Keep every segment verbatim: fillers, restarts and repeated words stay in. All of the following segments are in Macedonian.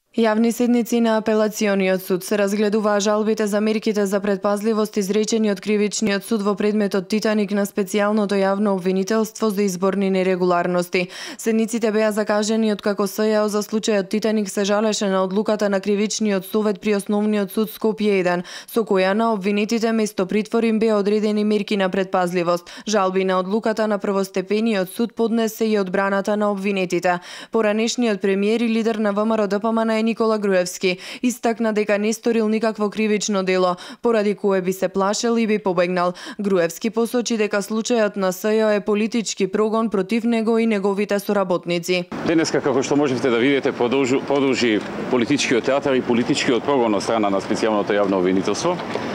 Јавни седници на апелациониот суд се разгледуваа жалбите за мерките за предпазливост изречени од кривичниот суд во предметот Титаник на специјалното јавно обвинителство за изборни нерегуларности. Седниците беа закажени откако СЈО за случајот Титаник се жалеше на одлуката на кривичниот совет при Основниот суд Скопје еден, со која на обвинетите место притвор им беа одредени мерки на предпазливост. Жалби на одлуката на првостепениот суд поднесе и одбраната на обвинетите. Поранешниот премиер и лидер на ВМРО Д П М Н Никола Груевски истакна дека не сторил никакво кривично дело, поради кое би се плашел и би побегнал. Груевски посочи дека случајот на СЈО е политички прогон против него и неговите соработници. Денеска, како што можете да видите, продолжи, продолжи политичкиот театар и политичкиот прогон од страна на специјалното јавно обвинителство.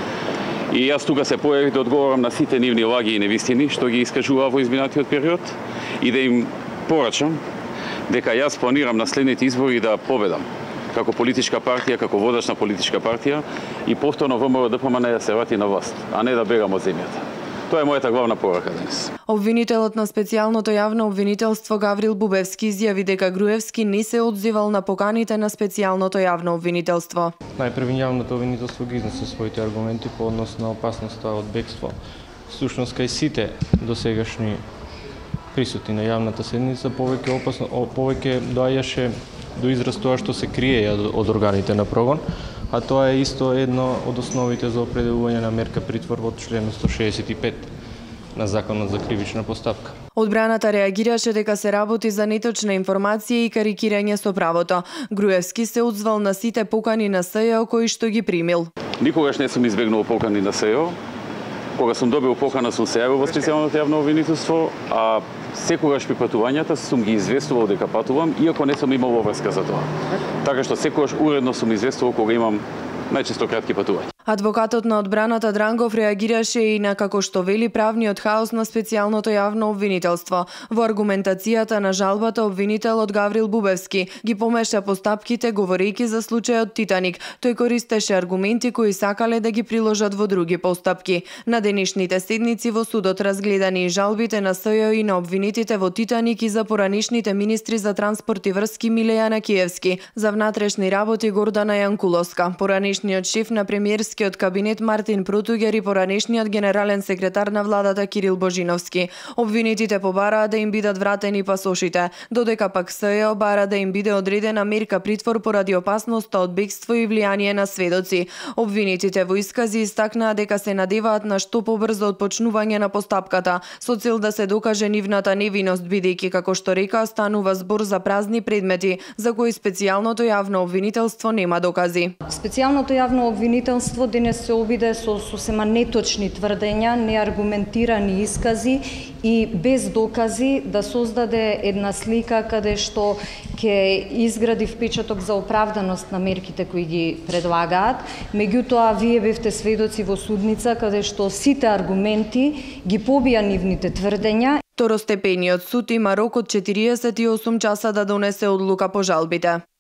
И јас тука се појавив да одговорам на сите нивни лаги и невистини што ги искажуваа во изминатиот период и да им порачам дека јас планирам на следните избори да победам како политичка партија, како водач на политичка партија и повторно ВМРО Д П М Н да се врати на власт, а не да бегам од земјата. Тоа е мојата главна порака денес. Обвинителот на специјалното јавно обвинителство Гаврил Бубевски изјави дека Груевски не се одзивал на поканите на специјалното јавно обвинителство. Најпрви јавното обвинителство ги изнесе своите аргументи по однос на опасноста од бегство. Всушност кај сите досегашни присутни на јавната седница повеќе опасно, повеќе доаѓаше до израз тоа што се крие од органите на прогон, а тоа е исто едно од основите за определување на мерка притвор во член сто шеесет и пет на Законот за кривична постапка. Одбраната реагираше дека се работи за неточна информација и карикирање со правото. Груевски се одзвал на сите покани на СЈО кои што ги примил. Никогаш не сум избегнал покани на СЈО. Кога сум добил покана сум се јавил во специјалното јавно обвинителство, а секогаш при патувањата сум ги известувал дека патувам, иако не сум имал обврска за тоа. Така што секогаш уредно сум известувал кога имам најчесто кратки патувања. Адвокатот на одбраната Дрангов реагираше и на, како што вели, правниот хаос на специјалното јавно обвинителство. Во аргументацијата на жалбата обвинителот Гаврил Бубевски ги помеша постапките говорејќи за случајот Титаник. Тој користеше аргументи кои сакале да ги приложат во други постапки. На денешните седници во судот разгледани и жалбите на СЈО и на обвинетите во Титаник и за поранешните министри за транспорт и врски Милејана Киевски, за внатрешни работи Гордана Јанкуловска, поранешниот шеф на премиерски од кабинет Мартин Протуѓер и поранешниот генерален секретар на владата Кирил Божиновски. Обвинетите побараа да им бидат вратени пасошите, додека пак СЈО бара да им биде одредена мерка притвор поради опасноста од бегство и влијание на сведоци. Обвинетите во искази истакнаа дека се надеваат на што побрзо отпочнување на постапката, со цел да се докаже нивната невиност, бидејќи, како што рекаа, станува збор за празни предмети, за кои специјалното јавно обвинителство нема докази. Специјалното јавно обвинителство денес се обиде со сосема неточни тврдења, неаргументирани искази и без докази да создаде една слика каде што ќе изгради впечаток за оправданост на мерките кои ги предлагаат. Меѓутоа, вие бевте сведоци во судница каде што сите аргументи ги побија нивните тврдења. Второстепениот суд има рок од четириесет и осум часа да донесе одлука по жалбите.